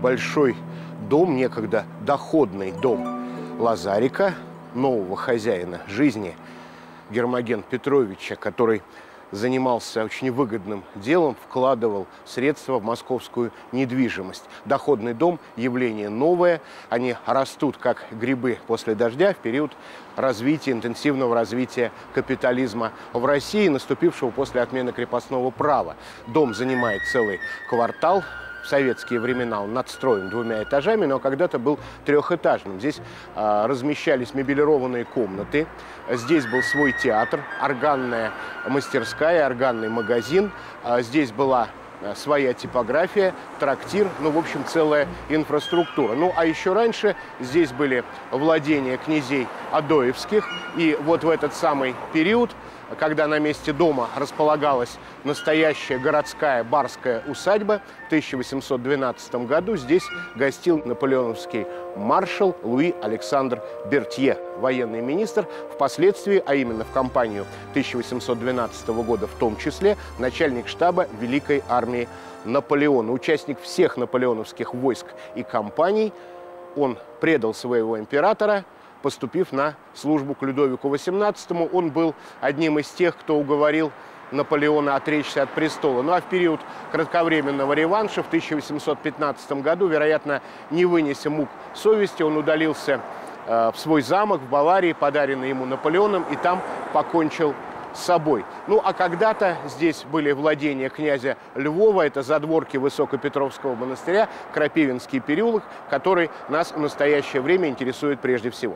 большой дом, некогда доходный дом Лазарика, нового хозяина жизни Гермогена Петровича, который занимался очень выгодным делом, вкладывал средства в московскую недвижимость. Доходный дом – явление новое. Они растут, как грибы после дождя, в период развития, интенсивного развития капитализма в России, наступившего после отмены крепостного права. Дом занимает целый квартал. В советские времена он надстроен 2 этажами, но когда-то был 3-этажным. Здесь размещались мебелированные комнаты, здесь был свой театр, органная мастерская, органный магазин, здесь была своя типография, трактир, ну, в общем, целая инфраструктура. Ну, а еще раньше здесь были владения князей Адоевских, и вот в этот самый период, когда на месте дома располагалась настоящая городская барская усадьба, в 1812 году здесь гостил наполеоновский маршал Луи Александр Бертье, военный министр, впоследствии, а именно в кампанию 1812 года в том числе, начальник штаба Великой армии Наполеона, участник всех наполеоновских войск и кампаний. Он предал своего императора, поступив на службу к Людовику XVIII. Он был одним из тех, кто уговорил Наполеона отречься от престола. Ну а в период кратковременного реванша в 1815 году, вероятно, не вынеся мук совести, он удалился в свой замок в Баварии, подаренный ему Наполеоном, и там покончил с собой. Ну а когда-то здесь были владения князя Львова, это задворки Высокопетровского монастыря, Крапивинский переулок, который нас в настоящее время интересует прежде всего.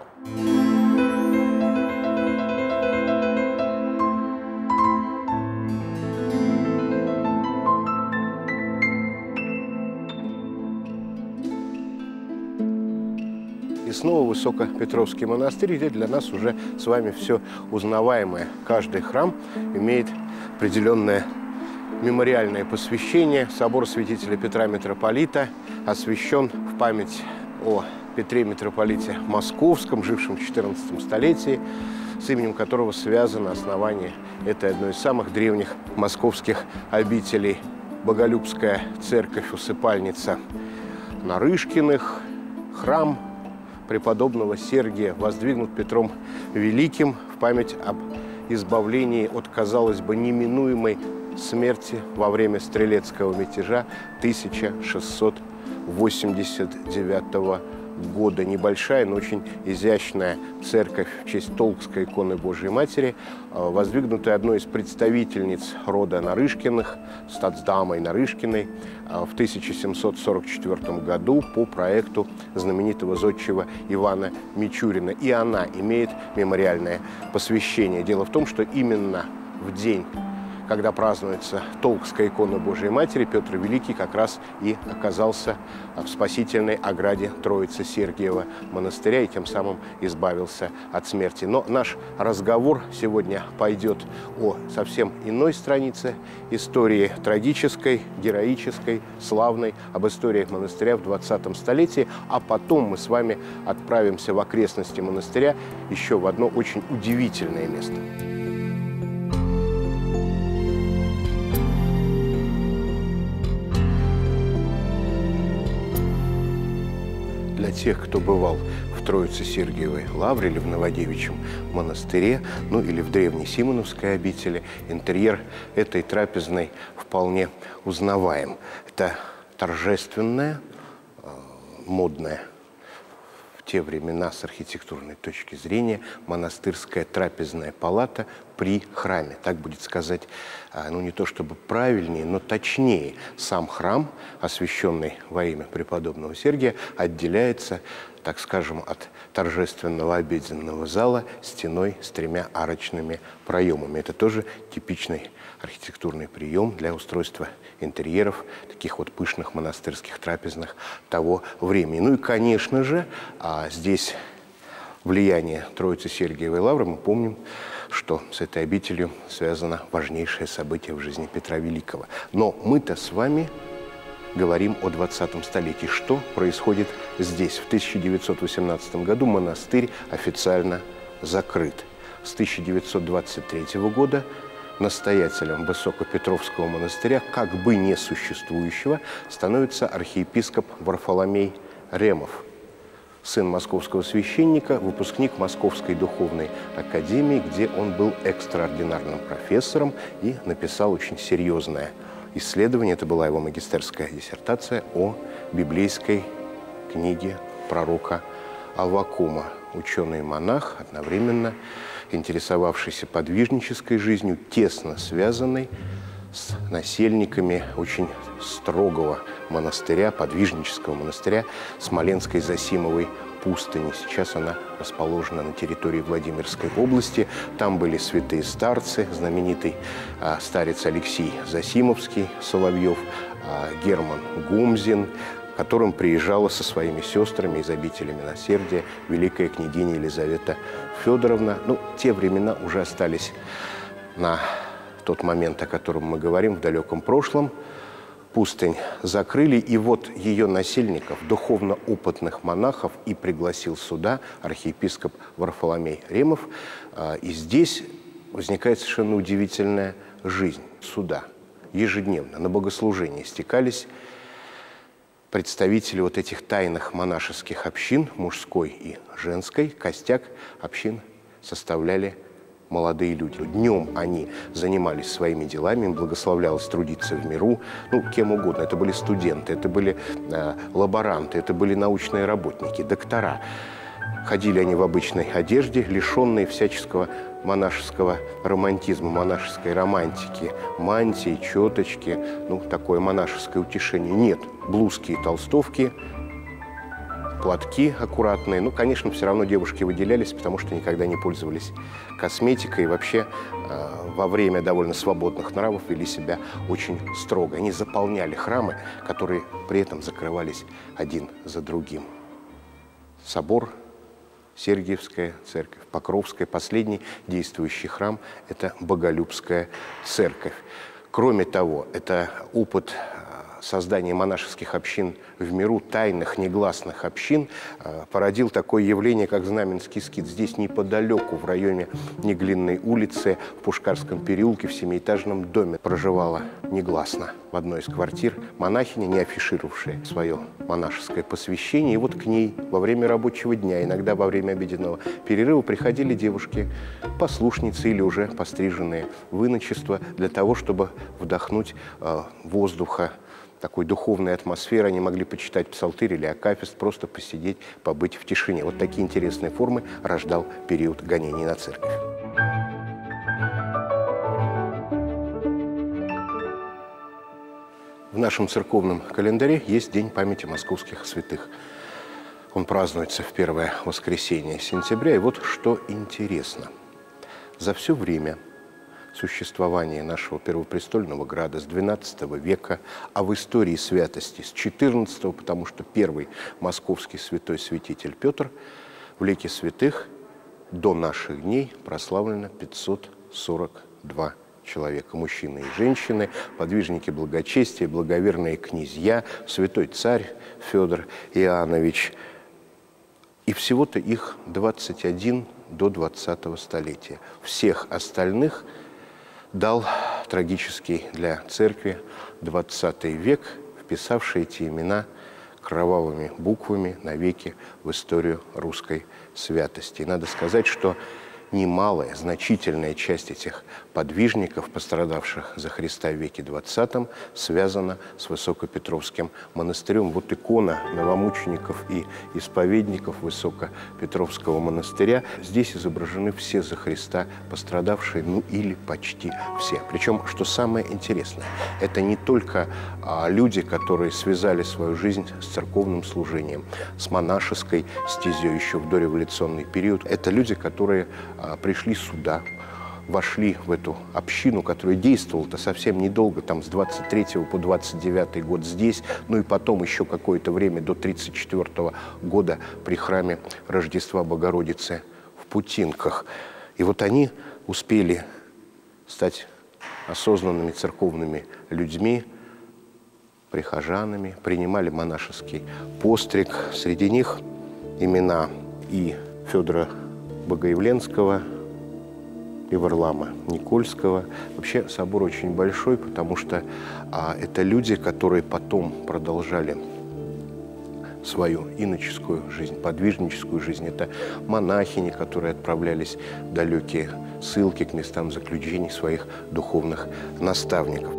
И снова Высокопетровский монастырь, где для нас уже с вами все узнаваемое. Каждый храм имеет определенное мемориальное посвящение. Собор святителя Петра Митрополита освящен в память о Петре Митрополите Московском, жившем в XIV столетии, с именем которого связано основание этой одной из самых древних московских обителей. Боголюбская церковь-усыпальница Нарышкиных, храм преподобного Сергия, воздвигнут Петром Великим в память об избавлении от, казалось бы, неминуемой смерти во время стрелецкого мятежа 1689 года. Небольшая, но очень изящная церковь в честь Толкской иконы Божией Матери, воздвигнутая одной из представительниц рода Нарышкиных, статсдамой Нарышкиной, в 1744 году по проекту знаменитого зодчего Ивана Мичурина. И она имеет мемориальное посвящение. Дело в том, что именно в день, когда празднуется Толкская икона Божией Матери, Петр Великий как раз и оказался в спасительной ограде Троицы-Сергиева монастыря и тем самым избавился от смерти. Но наш разговор сегодня пойдет о совсем иной странице истории трагической, героической, славной, об истории монастыря в 20 столетии, а потом мы с вами отправимся в окрестности монастыря еще в одно очень удивительное место. Для тех, кто бывал в Троице-Сергиевой лавре или в Новодевичьем монастыре, ну или в древней Симоновской обители, интерьер этой трапезной вполне узнаваем. Это торжественная, модная в те времена с архитектурной точки зрения монастырская трапезная палата при храме. Так будет сказать, ну не то чтобы правильнее, но точнее. Сам храм, освященный во имя преподобного Сергия, отделяется, так скажем, от торжественного обеденного зала стеной с 3 арочными проемами. Это тоже типичный архитектурный прием для устройства интерьеров таких вот пышных монастырских трапезных того времени. Ну и, конечно же, здесь влияние Троицы-Сергиевой лавры. Мы помним, что с этой обителью связано важнейшее событие в жизни Петра Великого. Но мы-то с вами говорим о 20 столетии. Что происходит здесь? В 1918 году монастырь официально закрыт. С 1923 года настоятелем Высокопетровского монастыря, как бы несуществующего, становится архиепископ Варфоломей Ремов, сын московского священника, выпускник Московской духовной академии, где он был экстраординарным профессором и написал очень серьезное исследование, это была его магистерская диссертация о библейской книге пророка Аввакума. Ученый-монах, одновременно интересовавшийся подвижнической жизнью, тесно связанный с насельниками очень строгого монастыря, подвижнического монастыря Смоленской Зосимовой пустыни. Сейчас она расположена на территории Владимирской области. Там были святые старцы, знаменитый старец Алексей Зосимовский, Соловьев, Герман Гумзин, к которым приезжала со своими сестрами из обители милосердия великая княгиня Елизавета Федоровна. Ну, те времена уже остались на тот момент, о котором мы говорим, в далеком прошлом. Пустынь закрыли, и вот ее насельников, духовно опытных монахов, и пригласил сюда архиепископ Варфоломей Ремов. И здесь возникает совершенно удивительная жизнь суда. Ежедневно на богослужение стекались представители вот этих тайных монашеских общин, мужской и женской. Костяк общин составляли молодые люди. Днем они занимались своими делами, им благословлялось трудиться в миру, ну, кем угодно. Это были студенты, это были лаборанты, это были научные работники, доктора. Ходили они в обычной одежде, лишенные всяческого монашеского романтизма, монашеской романтики, мантии, четочки, ну, такое монашеское утешение. Нет, блузки и толстовки, платки аккуратные. Ну, конечно, все равно девушки выделялись, потому что никогда не пользовались косметикой и вообще во время довольно свободных нравов вели себя очень строго. Они заполняли храмы, которые при этом закрывались один за другим. Собор, Сергиевская церковь, Покровская, последний действующий храм – это Боголюбская церковь. Кроме того, это опыт создания монашеских общин в миру, тайных, негласных общин, породил такое явление, как Знаменский скит. Здесь неподалеку, в районе Неглинной улицы, в Пушкарском переулке, в семиэтажном доме проживала негласно в одной из квартир монахиня, не афишировавшая свое монашеское посвящение. И вот к ней во время рабочего дня, иногда во время обеденного перерыва, приходили девушки, послушницы или уже постриженные в иночество, для того, чтобы вдохнуть воздуха, такой духовной атмосферы. Они могли почитать псалтырь или акафист, просто посидеть, побыть в тишине. Вот такие интересные формы рождал период гонений на церковь. В нашем церковном календаре есть День памяти московских святых. Он празднуется в первое воскресенье сентября. И вот что интересно. За все время существования нашего первопрестольного града с XII века, а в истории святости с XIV, потому что первый московский святой святитель Петр в лике святых до наших дней прославлено 542 человека, мужчины и женщины, подвижники благочестия, благоверные князья, святой царь Федор Иоаннович. И всего-то их 21 до 20-го столетия. Всех остальных дал трагический для церкви 20 век, вписавший эти имена кровавыми буквами навеки в историю русской святости. И надо сказать, что немалая, значительная часть этих подвижников, пострадавших за Христа в веке XX, связана с Высокопетровским монастырем. Вот икона новомучеников и исповедников Высокопетровского монастыря. Здесь изображены все за Христа пострадавшие, ну или почти все. Причем, что самое интересное, это не только люди, которые связали свою жизнь с церковным служением, с монашеской стезей еще в дореволюционный период. Это люди, которые пришли сюда, вошли в эту общину, которая действовала-то совсем недолго, там с 23 по 29 год здесь, ну и потом еще какое-то время до 34 года при храме Рождества Богородицы в Путинках. И вот они успели стать осознанными церковными людьми, прихожанами, принимали монашеский постриг. Среди них имена и Федора Богоявленского, и Варлаама Никольского. Вообще собор очень большой, потому что это люди, которые потом продолжали свою иноческую жизнь, подвижническую жизнь. Это монахини, которые отправлялись в далекие ссылки к местам заключений своих духовных наставников.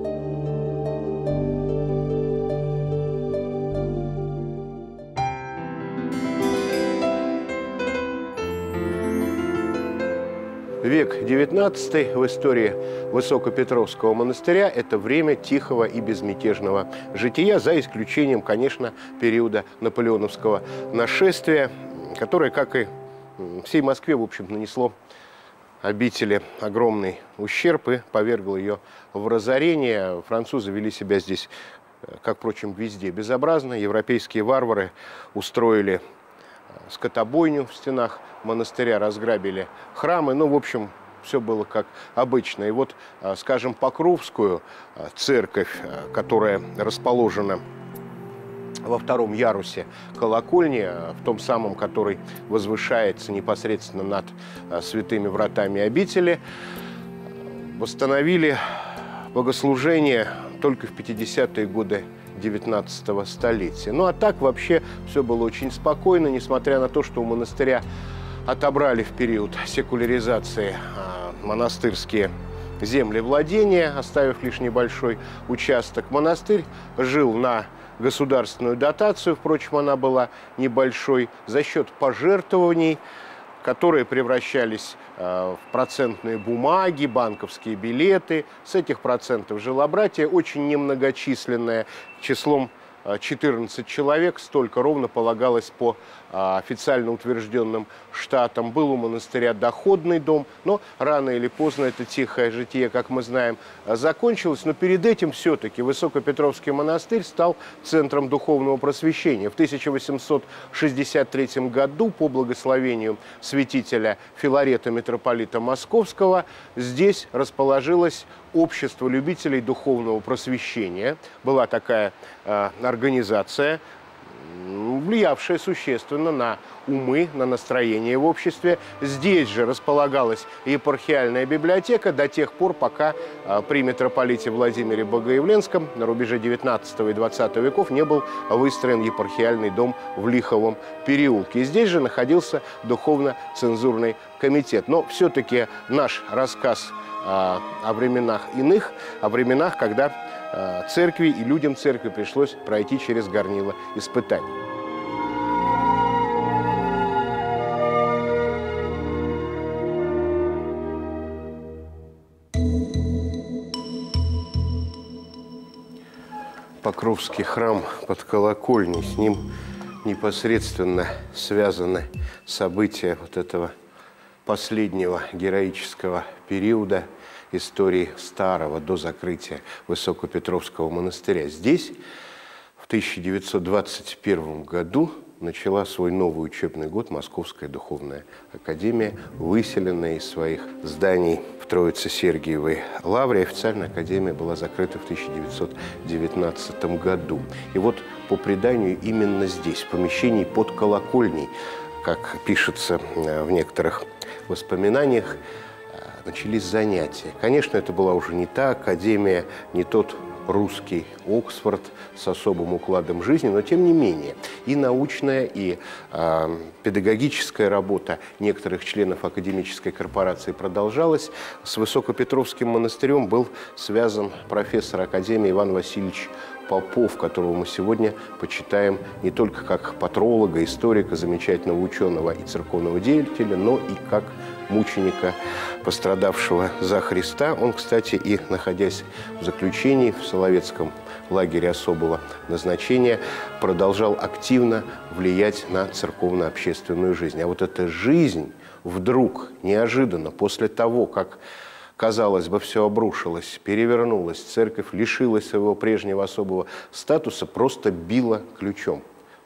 Век XIX в истории Высокопетровского монастыря – это время тихого и безмятежного жития, за исключением, конечно, периода наполеоновского нашествия, которое, как и всей Москве, в общем, нанесло обители огромный ущерб и повергло ее в разорение. Французы вели себя здесь, как, впрочем, везде безобразно. Европейские варвары устроили скотобойню в стенах монастыря, разграбили храмы. Ну, в общем, все было как обычно. И вот, скажем, Покровскую церковь, которая расположена во втором ярусе колокольни, в том самом, который возвышается непосредственно над святыми вратами обители, восстановили богослужение только в 50-е годы 19 столетия. Ну а так вообще все было очень спокойно, несмотря на то, что у монастыря отобрали в период секуляризации монастырские землевладения, оставив лишь небольшой участок. Монастырь жил на государственную дотацию, впрочем, она была небольшой, за счет пожертвований, которые превращались в процентные бумаги, банковские билеты. С этих процентов жило братья, очень немногочисленное, числом 14 человек, столько ровно полагалось по официально утвержденным штатам. Был у монастыря доходный дом, но рано или поздно это тихое житие, как мы знаем, закончилось. Но перед этим все-таки Высокопетровский монастырь стал центром духовного просвещения. В 1863 году по благословению святителя Филарета, митрополита Московского, здесь расположилось общество любителей духовного просвещения. Была такая организация, влиявшая существенно на умы, на настроение в обществе. Здесь же располагалась епархиальная библиотека до тех пор, пока при митрополите Владимире Богоявленском на рубеже 19 и 20 веков не был выстроен епархиальный дом в Лиховом переулке. И здесь же находился духовно-цензурный комитет. Но все-таки наш рассказ о временах иных, о временах, когда церкви и людям церкви пришлось пройти через горнило испытаний. Покровский храм под колокольней, с ним непосредственно связаны события вот этого последнего героического периода истории старого до закрытия Высокопетровского монастыря. Здесь в 1921 году начала свой новый учебный год Московская духовная академия, выселенная из своих зданий в Троице-Сергиевой лавре. Официальная академия была закрыта в 1919 году. И вот по преданию именно здесь, в помещении под колокольней, как пишется в некоторых воспоминаниях, начались занятия. Конечно, это была уже не та академия, не тот русский Оксфорд с особым укладом жизни, но тем не менее и научная, и педагогическая работа некоторых членов академической корпорации продолжалась. С Высокопетровским монастырем был связан профессор академии Иван Васильевич Попов, которого мы сегодня почитаем не только как патролога, историка, замечательного ученого и церковного деятеля, но и как мученика, пострадавшего за Христа. Он, кстати, и находясь в заключении в Соловецком лагере особого назначения, продолжал активно влиять на церковно-общественную жизнь. А вот эта жизнь вдруг, неожиданно, после того, как, казалось бы, все обрушилось, перевернулось, церковь лишилась своего прежнего особого статуса, просто била ключом.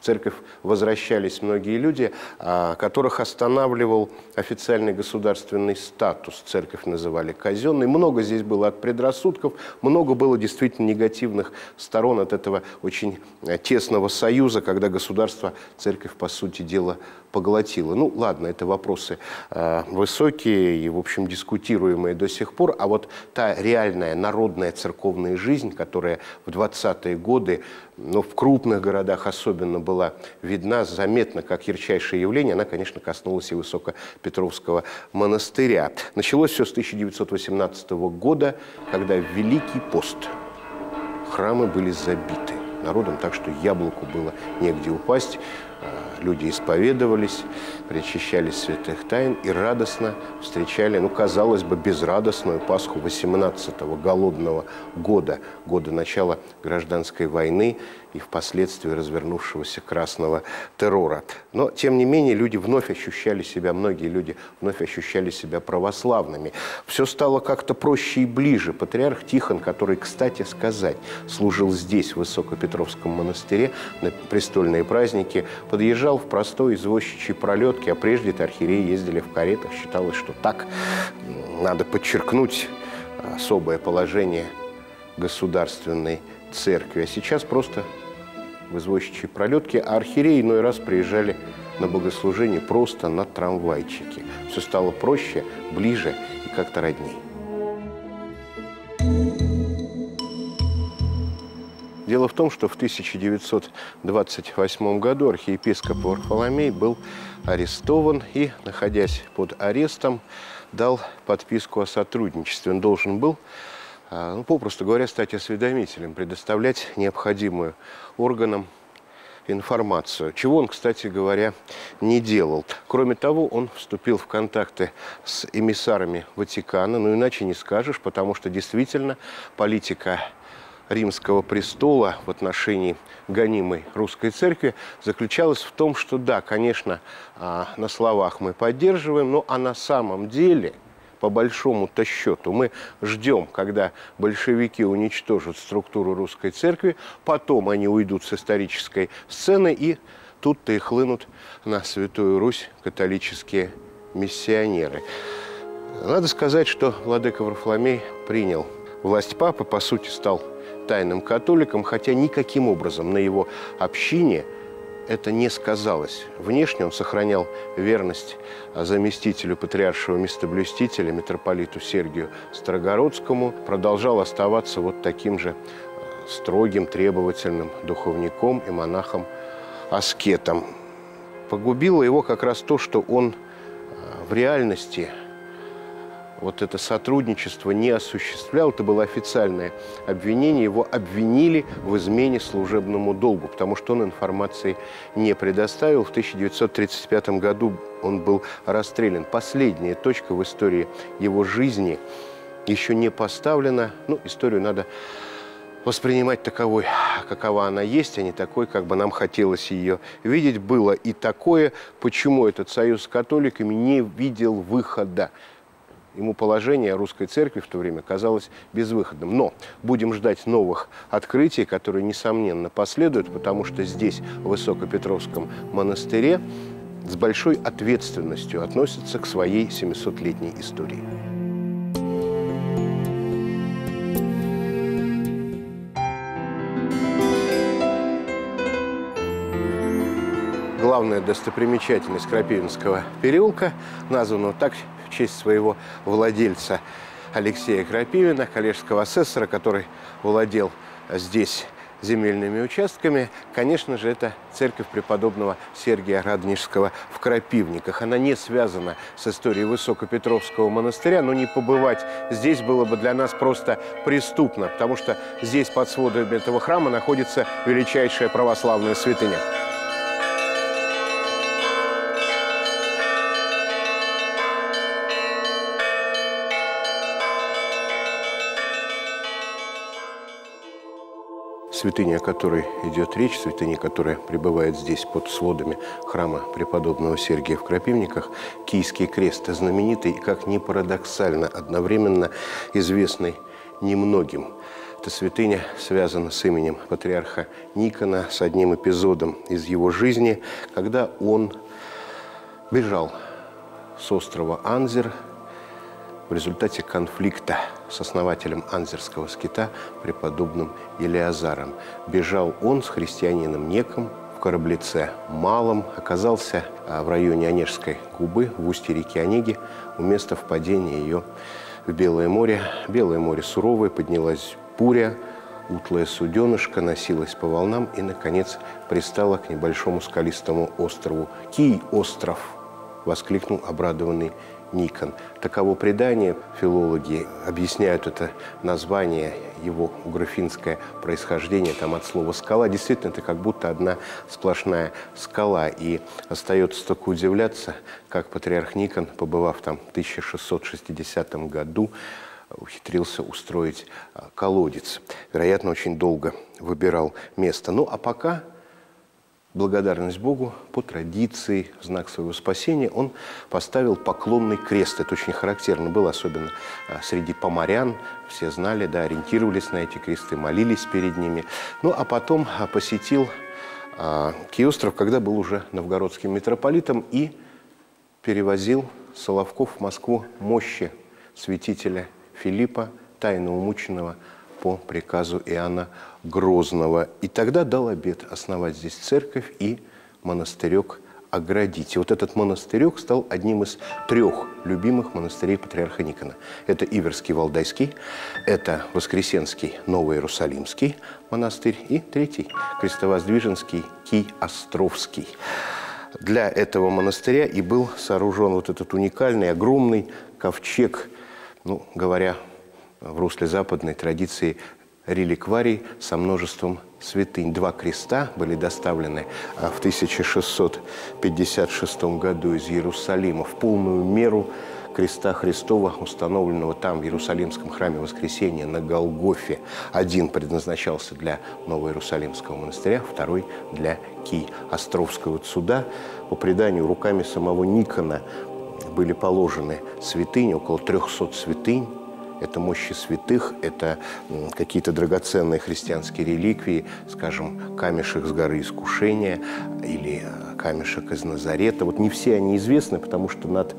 В церковь возвращались многие люди, которых останавливал официальный государственный статус. Церковь называли казенной. Много здесь было от предрассудков, много было действительно негативных сторон от этого очень тесного союза, когда государство церковь, по сути дела, поглотило. Ну, ладно, это вопросы высокие и, в общем, дискутируемые до сих пор. А вот та реальная народная церковная жизнь, которая в 20-е годы, в крупных городах особенно была видна, заметно как ярчайшее явление, она, конечно, коснулась и Высокопетровского монастыря. Началось все с 1918 года, когда в Великий пост храмы были забиты народом, так что яблоку было негде упасть. Люди исповедовались, причащались святых тайн и радостно встречали, казалось бы, безрадостную Пасху 18-го голодного года, года начала гражданской войны и впоследствии развернувшегося красного террора. Но, тем не менее, люди вновь ощущали себя, многие люди вновь ощущали себя православными. Все стало как-то проще и ближе. Патриарх Тихон, который, кстати сказать, служил здесь, в Высокопетровском монастыре, на престольные праздники, подъезжал в простой извозчичьей пролетке, а прежде-то архиереи ездили в каретах. Считалось, что так надо подчеркнуть особое положение государственной церкви. А сейчас просто в извозчичьей пролетке, а архиереи иной раз приезжали на богослужение просто на трамвайчике. Все стало проще, ближе и как-то родней. Дело в том, что в 1928 году архиепископ Варфоломей был арестован и, находясь под арестом, дал подписку о сотрудничестве. Он должен был, попросту говоря, стать осведомителем, предоставлять необходимую органам информацию, чего он, кстати говоря, не делал. Кроме того, он вступил в контакты с эмиссарами Ватикана, иначе не скажешь, потому что действительно политика Римского престола в отношении гонимой русской церкви заключалась в том, что да, конечно, на словах мы поддерживаем, но на самом деле, по большому-то счету, мы ждем, когда большевики уничтожат структуру русской церкви, потом они уйдут с исторической сцены, и тут-то и хлынут на Святую Русь католические миссионеры. Надо сказать, что владыка Варфоломей принял власть папы, по сути, стал тайным католиком, хотя никаким образом на его общине это не сказалось. Внешне он сохранял верность заместителю патриаршего местоблюстителя, митрополиту Сергию Строгородскому, продолжал оставаться вот таким же строгим, требовательным духовником и монахом-аскетом. Погубило его как раз то, что он в реальности вот это сотрудничество не осуществлял. Это было официальное обвинение. Его обвинили в измене служебному долгу, потому что он информации не предоставил. В 1935 году он был расстрелян. Последняя точка в истории его жизни еще не поставлена. Историю надо воспринимать таковой, какова она есть, а не такой, как бы нам хотелось ее видеть. Было и такое, почему этот союз с католиками не видел выхода. Ему положение русской церкви в то время казалось безвыходным. Но будем ждать новых открытий, которые, несомненно, последуют, потому что здесь, в Высокопетровском монастыре, с большой ответственностью относятся к своей 700-летней истории. Главная достопримечательность Крапивинского переулка, названного так в честь своего владельца Алексея Крапивина, коллежского асессора, который владел здесь земельными участками, конечно же, это церковь преподобного Сергия Радонежского в Крапивниках. Она не связана с историей Высокопетровского монастыря, но не побывать здесь было бы для нас просто преступно, потому что здесь под сводами этого храма находится величайшая православная святыня. Святыня, о которой идет речь, святыня, которая пребывает здесь под сводами храма преподобного Сергия в Крапивниках, Киевский крест, знаменитый и, как ни парадоксально, одновременно известный немногим. Эта святыня связана с именем патриарха Никона, с одним эпизодом из его жизни, когда он бежал с острова Анзер в результате конфликта с основателем Анзерского скита, преподобным Елеазаром. Бежал он с христианином Неком в кораблице Малом, оказался в районе Онежской губы, в устье реки Онеги, у места впадения ее в Белое море. Белое море суровое, поднялась буря, утлая суденышко носилась по волнам и, наконец, пристала к небольшому скалистому острову. «Кий-остров!» – воскликнул обрадованный Никон. Таково предание. Филологи объясняют это название, его угрофинское происхождение там от слова «скала». Действительно, это как будто одна сплошная скала. И остается только удивляться, как патриарх Никон, побывав там в 1660 году, ухитрился устроить колодец. Вероятно, очень долго выбирал место. Ну, а пока, благодарность Богу, по традиции, в знак своего спасения, он поставил поклонный крест. Это очень характерно было, особенно среди поморян. Все знали, да, ориентировались на эти кресты, молились перед ними. Ну, а потом посетил Кий-остров, когда был уже новгородским митрополитом, и перевозил Соловков в Москву мощи святителя Филиппа, тайно умученного по приказу Иоанна Грозного. И тогда дал обет основать здесь церковь и монастырек оградить. И вот этот монастырек стал одним из 3 любимых монастырей патриарха Никона. Это Иверский Валдайский, это Воскресенский Новоиерусалимский монастырь и 3-й Крестовоздвиженский Кий-Островский. Для этого монастыря и был сооружен вот этот уникальный, огромный ковчег, ну, говоря в русле западной традиции, реликварий со множеством святынь. 2 креста были доставлены в 1656 году из Иерусалима в полную меру креста Христова, установленного там, в Иерусалимском храме Воскресения на Голгофе. Один предназначался для Новоиерусалимского монастыря, второй для Кий-Островского. Вот сюда, по преданию, руками самого Никона были положены святыни, около 300 святынь. Это мощи святых, это какие-то драгоценные христианские реликвии, скажем, камешек с горы Искушения или камешек из Назарета. Вот не все они известны, потому что над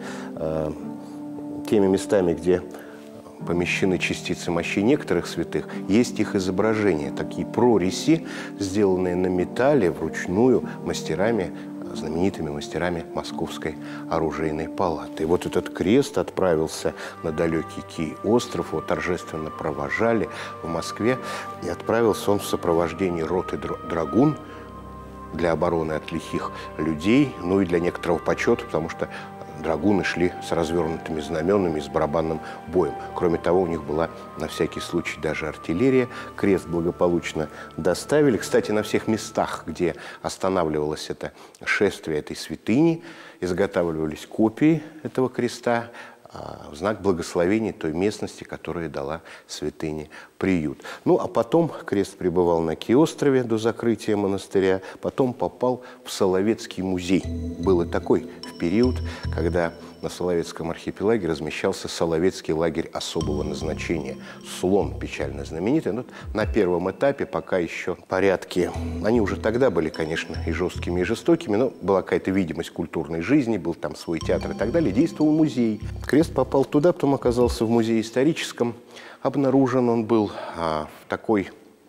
теми местами, где помещены частицы мощей некоторых святых, есть их изображения. Такие прорези, сделанные на металле вручную мастерами, знаменитыми мастерами Московской оружейной палаты. И вот этот крест отправился на далекий Кий-остров, его торжественно провожали в Москве, и отправился он в сопровождении роты драгун для обороны от лихих людей, ну и для некоторого почета, потому что драгуны шли с развернутыми знаменами и с барабанным боем. Кроме того, у них была на всякий случай даже артиллерия. Крест благополучно доставили. Кстати, на всех местах, где останавливалось это шествие этой святыни, изготавливались копии этого креста в знак благословения той местности, которая дала святыне приют. Ну, а потом крест пребывал на Кий-острове до закрытия монастыря, потом попал в Соловецкий музей. Был и такой в период, когда на Соловецком архипелаге размещался Соловецкий лагерь особого назначения. Слон печально знаменитый. Но на первом этапе пока еще порядки, они уже тогда были, конечно, и жесткими, и жестокими, но была какая-то видимость культурной жизни, был там свой театр и так далее, действовал музей. Крест попал туда, потом оказался в музее историческом. Обнаружен он был в такой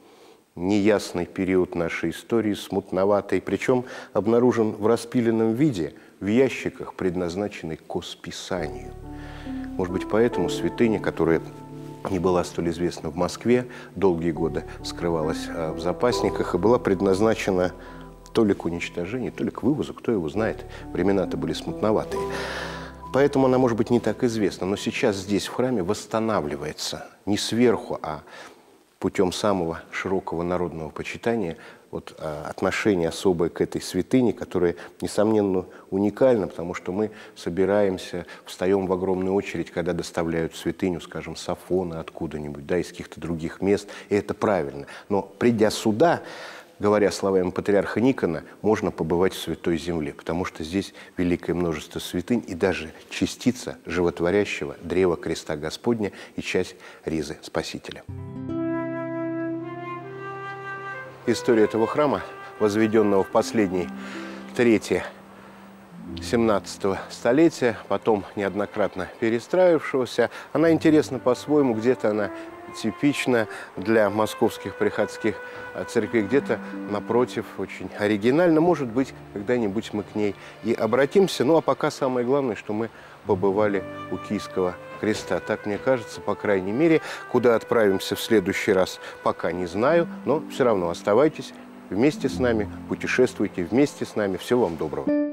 неясный период нашей истории, смутноватый, причем обнаружен в распиленном виде, в ящиках, предназначенных к списанию. Может быть, поэтому святыня, которая не была столь известна в Москве, долгие годы скрывалась в запасниках и была предназначена то ли к уничтожению, то ли к вывозу, кто его знает. Времена-то были смутноватые. Поэтому она, может быть, не так известна. Но сейчас здесь, в храме, восстанавливается не сверху, а путем самого широкого народного почитания вот, отношение особое к этой святыне, которая, несомненно, уникальна, потому что мы собираемся, встаем в огромную очередь, когда доставляют святыню, скажем, с Афона откуда-нибудь, да, из каких-то других мест, и это правильно. Но придя сюда, говоря словами патриарха Никона, можно побывать в Святой Земле, потому что здесь великое множество святынь и даже частица животворящего древа креста Господня и часть ризы Спасителя. история этого храма, возведенного в последней трети 17 столетия, потом неоднократно перестраивавшегося. Она интересна по-своему, где-то она типична для московских приходских церквей, где-то, напротив, очень оригинально. Может быть, когда-нибудь мы к ней и обратимся. Ну, а пока самое главное, что мы побывали у Киевского креста. Так мне кажется, по крайней мере. Куда отправимся в следующий раз, пока не знаю, но все равно оставайтесь вместе с нами, путешествуйте вместе с нами. Всего вам доброго.